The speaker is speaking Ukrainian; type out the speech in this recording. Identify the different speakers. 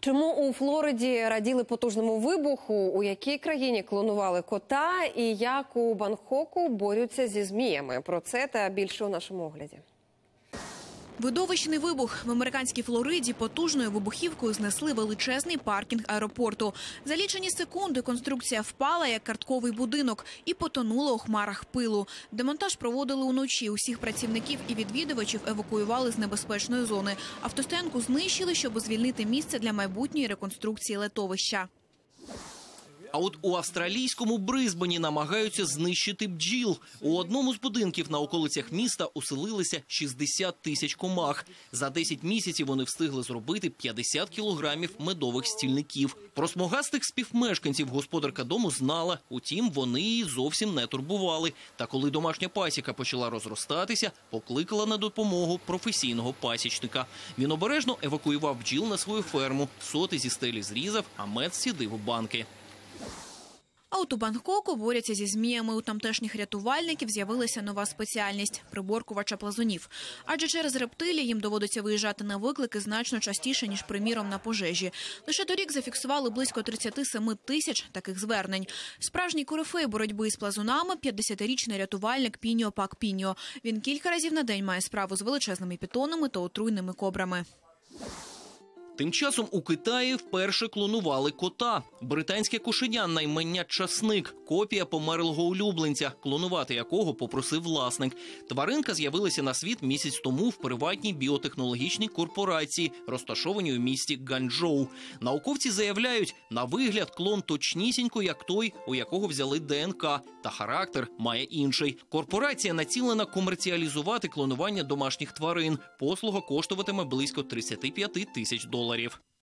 Speaker 1: Чому у Флориді раділи потужному вибуху, у якій країні клонували кота і як у Бангкоку борються зі зміями? Про це та більше у нашому огляді.
Speaker 2: Видовищний вибух. В американській Флориді потужною вибухівкою знесли величезний паркінг аеропорту. За лічені секунди конструкція впала, як картковий будинок, і потонула у хмарах пилу. Демонтаж проводили уночі. Усіх працівників і відвідувачів евакуювали з небезпечної зони. Автостоянку знищили, щоб звільнити місце для майбутньої реконструкції летовища.
Speaker 3: А от у австралійському Брисбені намагаються знищити бджіл. У одному з будинків на околицях міста оселилися 60 тисяч комах. За 10 місяців вони встигли зробити 50 кілограмів медових стільників. Про смугастих співмешканців господарка дому знала, утім вони її зовсім не турбували. Та коли домашня пасіка почала розростатися, покликала на допомогу професійного пасічника. Він обережно евакуював бджіл на свою ферму, соти зі стелі зрізав, а мед сідив у банки.
Speaker 2: А от у Бангкоку борються зі зміями. У тамтешніх рятувальників з'явилася нова спеціальність – приборкувача плазунів. Адже через рептилії їм доводиться виїжджати на виклики значно частіше, ніж, приміром, на пожежі. Лише торік зафіксували близько 37 тисяч таких звернень. Справжній корифей боротьби із плазунами – 50-річний рятувальник Піньо Пак Піньо. Він кілька разів на день має справу з величезними пітонами та отруйними кобрами.
Speaker 3: Тим часом у Китаї вперше клонували кота. Британське кошеня на ім'я Часник – копія померлого улюбленця, клонувати якого попросив власник. Тваринка з'явилася на світ місяць тому в приватній біотехнологічній корпорації, розташованій у місті Ганчжоу. Науковці заявляють, на вигляд клон точнісінько, як той, у якого взяли ДНК, та характер має інший. Корпорація націлена комерціалізувати клонування домашніх тварин. Послуга коштуватиме близько $35 тисяч.